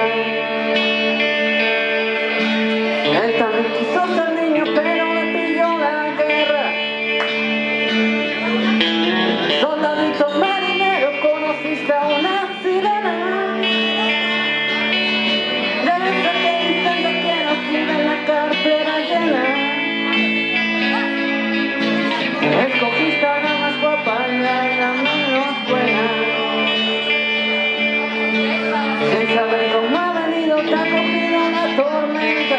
Él también quiso ser niño, pero le pilló la guerra. Soldadito marinero, conociste a una sirena. Desde que intenta que nos tiren la cartera llena. Escogiste a la más guapa y a la menos buena. Sin saber cómo ha venido, te ha cogido la tormenta.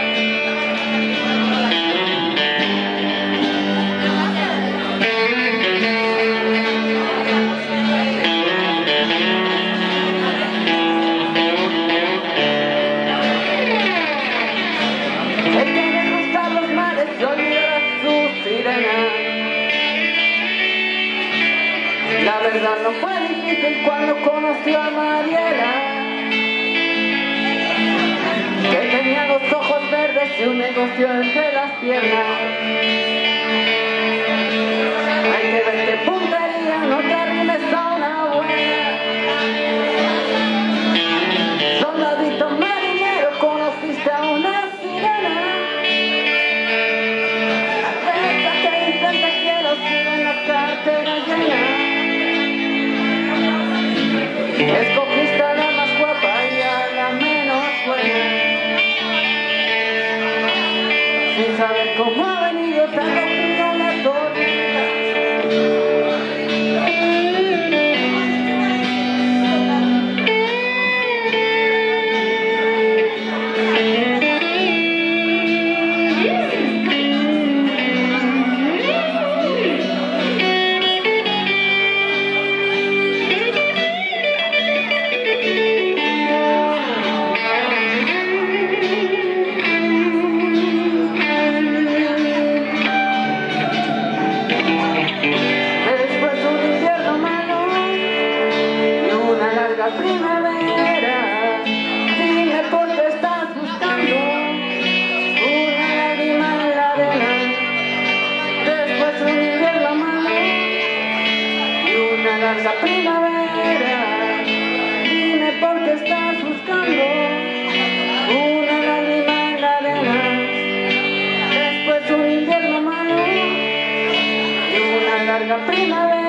Él quiere cruzar los mares y olvidar a su sirena. La verdad no fue difícil cuando conoció a Mariela, que tenía los ojos verdes y un negocio entre las piernas. Hay que ver qué puntería, no te arrimes a una buena. Soldadito marinero, conociste a una sirena. Esa que intenta que los tiren la cartera llena. Escogiste a la más guapa y a la menos buena. Sin saber cómo ha venido, te ha cogido la tormenta. La primavera, dime por qué estás buscando una lágrima en la arena. Después un invierno malo y una larga primavera, dime por qué estás buscando una lágrima en la arena. Después un invierno malo y una larga primavera.